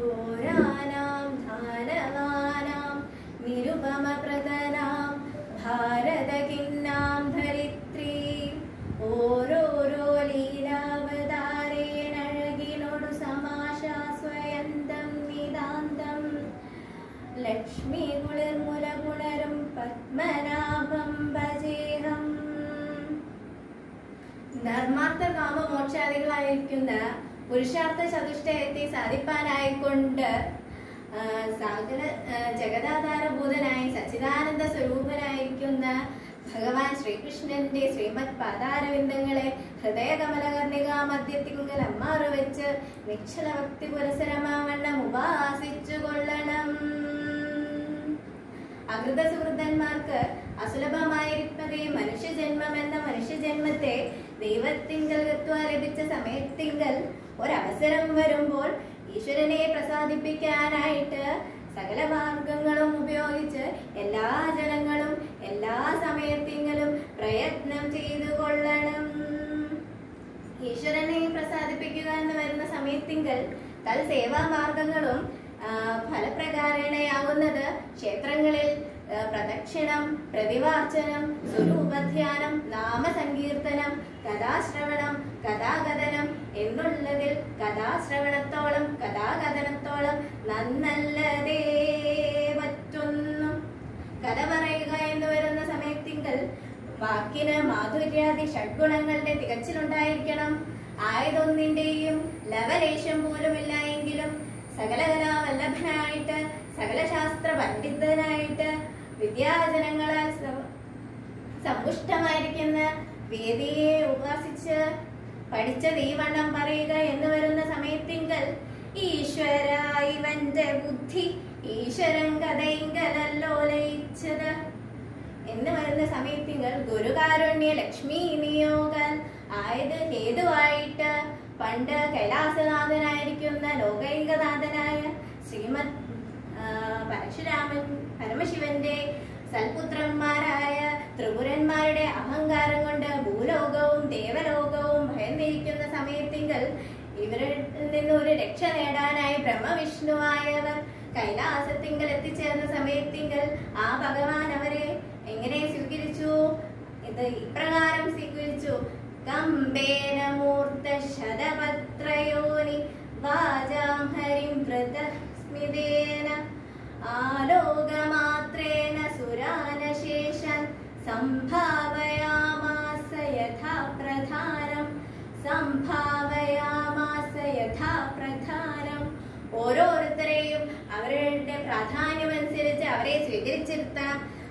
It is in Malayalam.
ഘോരാനാം ധാനവാനാം നിരുപമപ്രദനാം ഭാരതകിന്നാം ധരിത്രീ ഓരോരോ ലീലാവതാരേണഴകിനോടു സമാശാസ്വയന്തം നിതാന്തം ലക്ഷ്മി കുളിർമുല പുണരും പത്മനാഭം ഭജേഹം. ധർമാർത്ഥ കാമ മോക്ഷാദികളായിരിക്കുന്ന പുരുഷാർത്ഥ ചതുഷ്ടയത്തെ സാധിപ്പാനായിക്കൊണ്ട് സകല ജഗദാധാരഭൂതനായി സച്ചിദാനന്ദ സ്വരൂപനായിരിക്കുന്ന ഭഗവാൻ ശ്രീകൃഷ്ണന്റെ ശ്രീമത് പാദാരവിന്ദങ്ങളെ ഹൃദയകമലകർണികാ മധ്യത്തിങ്കൽ അമ്മാറു വെച്ച് നിശ്ചല ഭക്തി പുരസരമാവണ്ണം ഉപാസിച്ചു കൊള്ളണം. അകൃത സുഹൃതന്മാർക്ക് അസുലഭമായിരിപ്പതേ മനുഷ്യജന്മം എന്ന മനുഷ്യജന്മത്തെ ദൈവത്തിങ്കൽ ലഭിച്ച സമയത്തിങ്കൽ ഒരവസരം വരുമ്പോൾ ഈശ്വരനെ പ്രസാദിപ്പിക്കാനായിട്ട് സകല മാർഗങ്ങളും ഉപയോഗിച്ച് എല്ലാ ജനങ്ങളും എല്ലാ സമയത്തിങ്കലും പ്രയത്നം ചെയ്തു കൊള്ളണം. ഈശ്വരനെ പ്രസാദിപ്പിക്കുക എന്ന് വരുന്ന സമയത്തിങ്കൽ തൽ സേവാ മാർഗങ്ങളും ഫലപ്രകാരണയാവുന്നത് ക്ഷേത്രങ്ങളിൽ പ്രദക്ഷിണം, പ്രതിവാർച്ചനം, സ്വരൂപധ്യാനം, നാമസങ്കീർത്തനം, കഥാശ്രവണം, കഥാകഥനം എന്നുള്ളതിൽ കഥാശ്രവണത്തോളം കഥാകഥനത്തോളം നന്നല്ലതേ മറ്റൊന്നും. കഥ പറയുക എന്ന് വരുന്ന സമയത്തിങ്കൽ വാക്കിന് മാധുര്യാദി ഷഡ്ഗുണങ്ങളുടെ തികച്ചിലുണ്ടായിരിക്കണം. ആയതൊന്നിന്റെയും ലവലേശം പോലുമില്ല എങ്കിലും സകലകലാവല്ലഭനായിട്ട് സകല ശാസ്ത്ര പണ്ഡിതനായിട്ട് വിദ്യാജനങ്ങളാൽ സമ്പുഷ്ടമായിരിക്കുന്ന വേദിയെ ഉപാസിച്ച് പഠിച്ചത് ഈ വണ്ണം പറയുക എന്ന് വരുന്ന സമയത്തിങ്കൽ ഈശ്വര ഇവന്റെ ബുദ്ധി ഈശ്വരൻ കഥയിങ്കലല്ലോ ലയിച്ചത് എന്ന് വരുന്ന സമയത്തിങ്കൽ ഗുരുകാരുണ്യ ലക്ഷ്മി നിയോഗൻ ആയത് ഹേതുവായിട്ട് പണ്ട് കൈലാസനാഥനായിരിക്കുന്ന ലോകൈകനാഥനായ ശ്രീമദ് പരശുരാമൻ പരമശിവന്റെ സൽപുത്രന്മാരായ ത്രിപുരന്മാരുടെ അഹങ്കാരം കൊണ്ട് ഭൂലോകവും ദേവലോകവും ഭയന്നിരിക്കുന്ന സമയത്തിങ്കൽ ഇവരിൽ നിന്ന് ഒരു രക്ഷ നേടാനായി ബ്രഹ്മവിഷ്ണുവായവർ കൈലാസത്തിങ്കൽ എത്തിച്ചേർന്ന സമയത്തിങ്കൽ ആ ഭഗവാൻ അവരെ എങ്ങനെ സ്വീകരിച്ചു? ഇത് ഇപ്രകാരം സ്വീകരിച്ചു. കമ്പേന മൂർത്ത ശതപത്രയോനി വാചാം ഹരിം വൃതസ്മിതേന ആലോകമാത്രേണ സുരാനശേഷൻ സംഭാവയാമാസ യഥാ പ്രധാനം ഓരോരുത്തരെയും അവരുടെ പ്രാധാന്യമനുസരിച്ച് അവരെ സ്വീകരിച്ചിരുത്തണം.